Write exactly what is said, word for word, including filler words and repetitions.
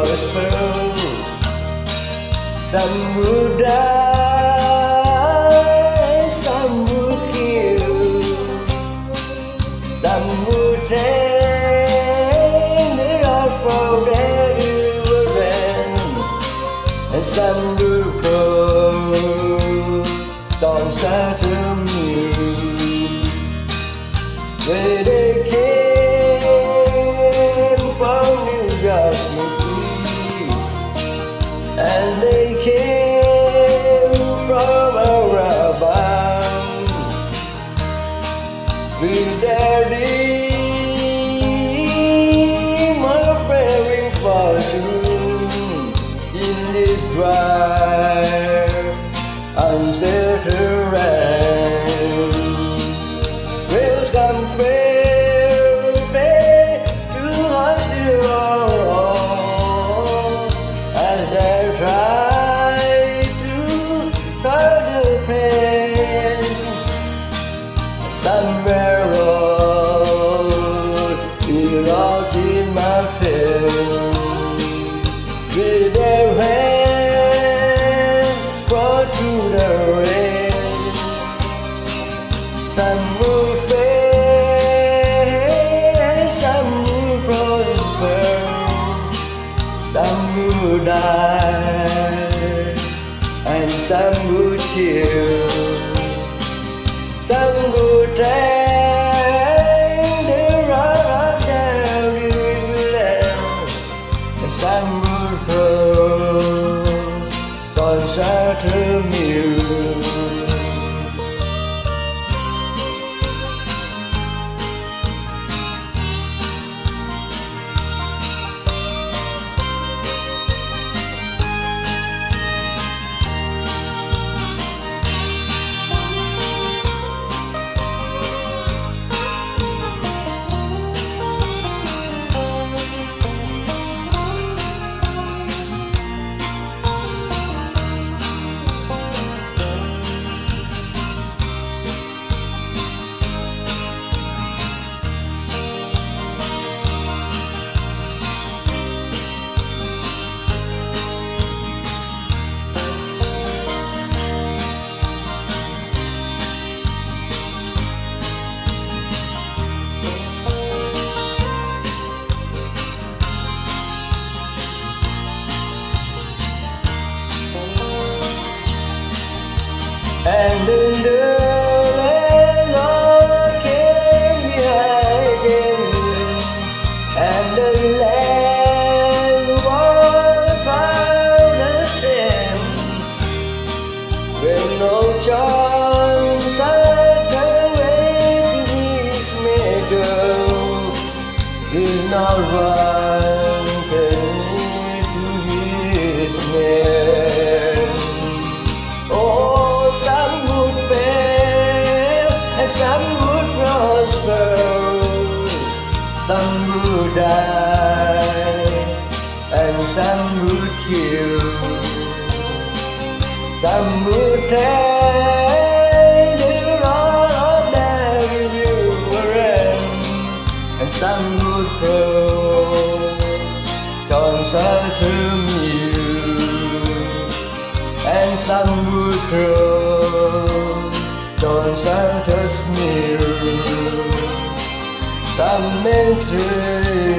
prosper. Some would die, some would kill, some would take the earth from their deliverance, and some would cross down Saturn where they came from New York City, and they came from around bound with their dream of faring fortune in this dry, uncertain land. Whales come fair pay to hush the roar as they try to hurt the pain. Somewhere road the rocky mountain with their hands brought through the rain. Some will fail, some will prosper, some will die, and some will kill. Some will take the road down the riverland, and some will cross on Saturn Mill. And in the Lord came behind him, and the land was found and tame, with no chance at the way to his maker, did not run to his name. Oh, some would fail and some would prosper, some would die and some would kill, some would take the road of their deliverance, and some would cross on Saturn Mill, and some would cross on Santa's Mill. Some men